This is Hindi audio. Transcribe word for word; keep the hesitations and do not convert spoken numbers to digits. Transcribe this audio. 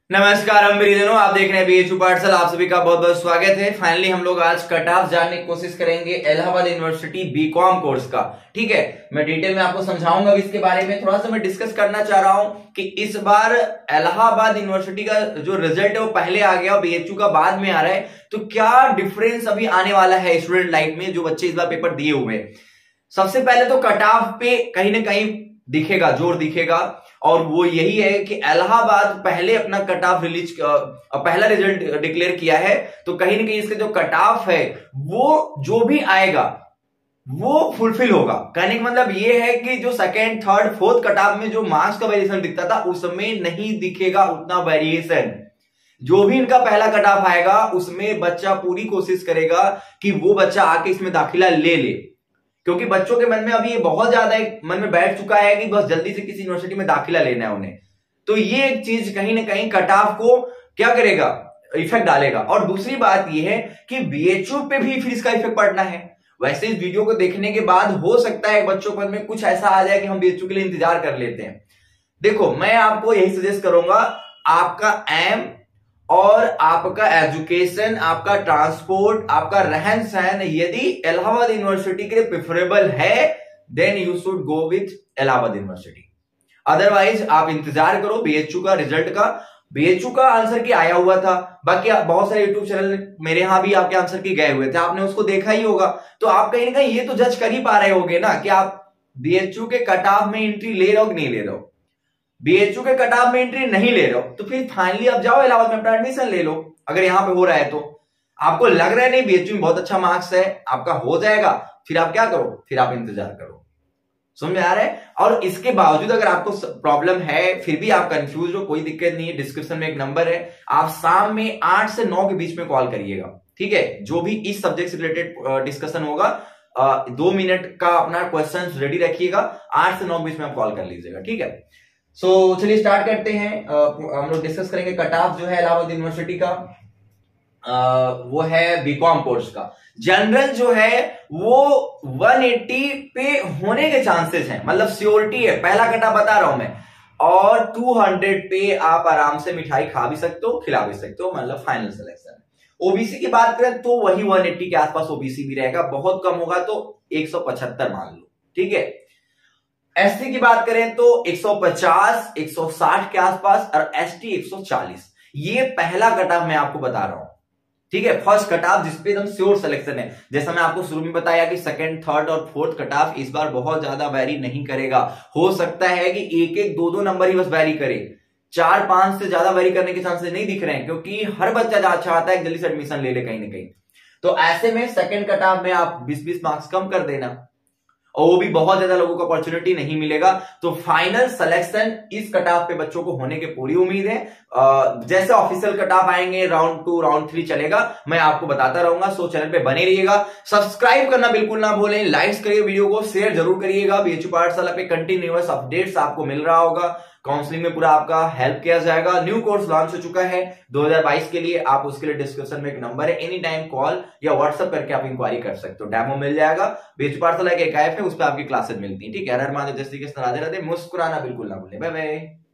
नमस्कार, हम ब्रिजनो, आप देख रहे हैं बीएचयू पाठशाला। आप सभी का बहुत बहुत स्वागत है। फाइनली हम लोग आज कट ऑफ जानने की कोशिश करेंगे इलाहाबाद यूनिवर्सिटी बीकॉम कोर्स का। ठीक है, मैं डिटेल में आपको समझाऊंगा इसके बारे में। थोड़ा सा मैं डिस्कस करना चाह रहा हूं कि इस बार इलाहाबाद यूनिवर्सिटी का जो रिजल्ट है वो पहले आ गया और बीएचयू का बाद में आ रहा है, तो क्या डिफरेंस अभी आने वाला है स्टूडेंट लाइफ में जो बच्चे इस बार पेपर दिए हुए हैं। सबसे पहले तो कट ऑफ पे कहीं ना कहीं दिखेगा, जोर दिखेगा, और वो यही है कि इलाहाबाद पहले अपना कट ऑफ रिलीज पहला रिजल्ट डिक्लेयर किया है, तो कहीं ना कहीं इसका जो कट ऑफ है वो जो भी आएगा वो फुलफिल होगा। कहने का मतलब ये है कि जो second third fourth cut off में जो मार्क्स का वेरिएशन दिखता था उसमें नहीं दिखेगा उतना वेरिएशन। जो भी इनका पहला कट ऑफ आएगा उसमें बच्चा पूरी कोशिश करेगा कि वो बच्चा आके इसमें दाखिला ले ले, क्योंकि बच्चों के मन में अभी ये बहुत ज्यादा मन में बैठ चुका है कि बस जल्दी से किसी यूनिवर्सिटी में दाखिला लेना है उन्हें। तो ये एक चीज कहीं ना कहीं कट ऑफ को क्या करेगा, इफेक्ट डालेगा। और दूसरी बात ये है कि बीएचयू पे भी फिर इसका इफेक्ट पड़ना है। वैसे इस वीडियो को देखने के बाद हो सकता है बच्चों के मन में कुछ ऐसा आ जाए कि हम बीएचयू के लिए इंतजार कर लेते हैं। देखो, मैं आपको यही सजेस्ट करूंगा, आपका एम और आपका एजुकेशन, आपका ट्रांसपोर्ट, आपका रहन सहन यदि इलाहाबाद यूनिवर्सिटी के लिए प्रेफरेबल है then you should go with Allahabad university. Otherwise आप इंतजार करो बीएचयू का रिजल्ट का। बीएचयू का आंसर की आया हुआ था, बाकी बहुत सारे यूट्यूब चैनल मेरे यहां भी आपके आंसर की गए हुए थे, आपने उसको देखा ही होगा। तो आप कहीं ना कहीं ये तो जज कर ही पा रहे होगे ना कि आप बीएचयू के कट ऑफ में एंट्री ले रहे हो कि नहीं ले रहे हो। बीएचयू के कट ऑफ में एंट्री नहीं ले रहे हो तो फिर फाइनली आप जाओ इलाहाबाद में अपना एडमिशन ले लो। अगर यहां पे हो रहा है तो आपको लग रहा है नहीं बीएचयू में बहुत अच्छा मार्क्स है, आपका हो जाएगा, फिर आप क्या करो, फिर आप इंतजार करो। समझ में आ रहा है। और इसके बावजूद अगर आपको प्रॉब्लम है, फिर भी आप कंफ्यूज हो, कोई दिक्कत नहीं है, डिस्क्रिप्शन में एक नंबर है, आप शाम में आठ से नौ के बीच में कॉल करिएगा। ठीक है, जो भी इस सब्जेक्ट से रिलेटेड डिस्कशन होगा, दो मिनट का अपना क्वेश्चन रेडी रखिएगा, आठ से नौ के बीच में आप कॉल कर लीजिएगा। ठीक है, सो so, चलिए स्टार्ट करते हैं। uh, हम लोग डिस्कस करेंगे कट ऑफ जो है इलाहाबाद यूनिवर्सिटी का, uh, वो है बीकॉम कोर्स का। जनरल जो है वो एक सौ अस्सी पे होने के चांसेस हैं, मतलब श्योरिटी है, पहला कट ऑफ बता रहा हूं मैं। और दो सौ पे आप आराम से मिठाई खा भी सकते हो, खिला भी सकते हो, मतलब फाइनल सिलेक्शन। ओबीसी की बात करें तो वही एक सौ अस्सी के आसपास ओबीसी भी रहेगा, बहुत कम होगा तो एक सौ पचहत्तर मान लो। ठीक है, एससी की बात करें तो एक सौ पचास, एक सौ साठ के आसपास, और एसटी एक सौ चालीस। ये पहला कट ऑफ मैं आपको बता रहा हूं। ठीक है, फर्स्ट कट ऑफ जिसपे एकदम श्योर सिलेक्शन है। जैसा मैं आपको शुरू में बताया कि सेकंड थर्ड और फोर्थ कट ऑफ इस बार बहुत ज्यादा वैरी नहीं करेगा। हो सकता है कि एक एक दो दो नंबर ही बस वैरी करे, चार पांच से ज्यादा वैरी करने के चांसेस नहीं दिख रहे हैं, क्योंकि हर बच्चा चाहता है जल्दी से एडमिशन ले ले कहीं ना कहीं। तो ऐसे में सेकंड कट ऑफ में आप बीस बीस मार्क्स कम कर देना, और वो भी बहुत ज्यादा लोगों को अपॉर्चुनिटी नहीं मिलेगा। तो फाइनल सिलेक्शन इस कट ऑफ पे बच्चों को होने की पूरी उम्मीद है। जैसे ऑफिशियल कट ऑफ आएंगे, राउंड टू राउंड थ्री चलेगा, मैं आपको बताता रहूंगा। सो चैनल पे बने रहिएगा, सब्सक्राइब करना बिल्कुल ना भूलें, लाइक्स करिए वीडियो को, शेयर जरूर करिएगा। बीएचयू पाठशाला पे कंटिन्यूअस अपडेट्स आपको मिल रहा होगा, काउंसलिंग में पूरा आपका हेल्प किया जाएगा। न्यू कोर्स लॉन्च हो चुका है दो हज़ार बाईस के लिए, आप उसके लिए डिस्क्रिप्शन में एक नंबर है, एनी टाइम कॉल या व्हाट्सएप करके आप इंक्वायरी कर सकते हो, डेमो मिल जाएगा। बीएचयू पाठशाला एक ऐप है, उस पर आपकी क्लासेस मिलती है। ठीक है, हर हर महादेव, जय श्री कृष्ण, राधे राधे, मुस्कुराना बिल्कुल ना भूलें, बाय बाय।